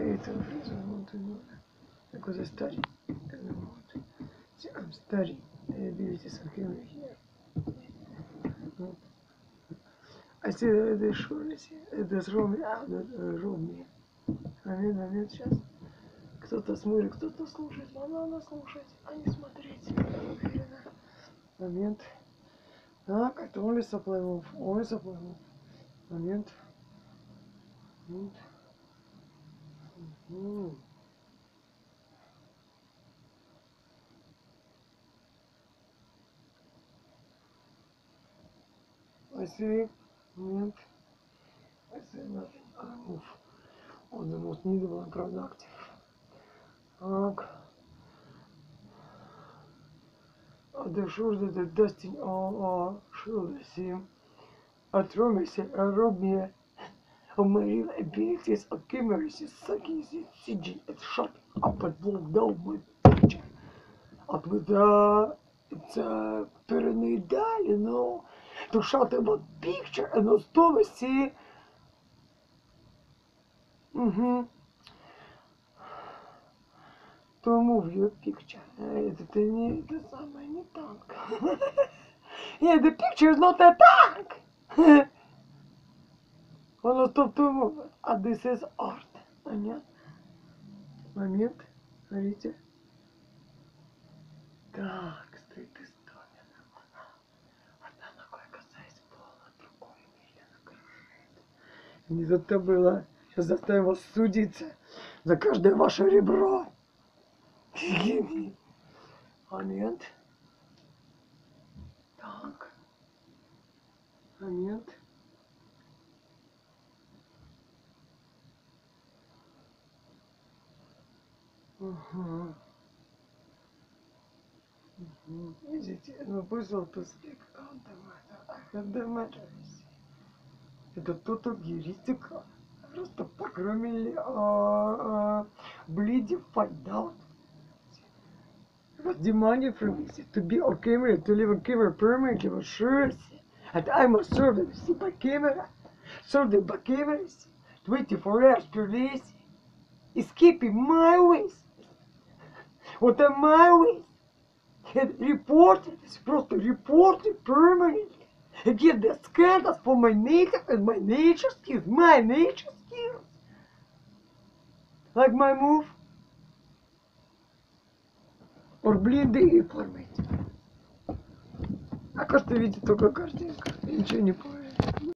это because I study. See, I'm studying abilities of human here. I see the surety, это ровнее. Момент сейчас. Кто-то смотрит, кто-то слушает. Надо слушать, а не смотреть. Момент. Так, это only supply move. Only supply move. Момент. I see. Момент. I see nothing. I move. On the most needable and productive. Так. The shoulders the dusting all shoulders him. Atrophy, aerobia, of my real abilities of chemistry, sucking it, sieging it, shot up and walk down my picture. Up with it's paranoidal, you know, to shot about picture and also see. To move your picture. Это не это самое, не танк. Yeah, the picture is not a tank. Он stop to move. А this is art. Понятно? Момент. Смотрите. Так, стоит истомина. Одна ногой касаясь пола, другой медленно кружит. Не за то было. Сейчас заставим вас судиться за каждое ваше ребро. Момент. Так. Момент. Видите, ну вызвал to speak on the matter. I have the matter. Это тут геристика. Просто покромили bleeding fight down. Was demanded from me to be on camera, to live on camera permanently was sure. And I must serve them by camera. Serve them by cameras 24 hours per day. Escaping my ways. What are my ways? And reported, it's просто reported permanently. Again, the scandals for my nature and my nature skills. My nature skills. Like my move. Or блинды и формить. А кажется, видите только картинка. Ничего не понял.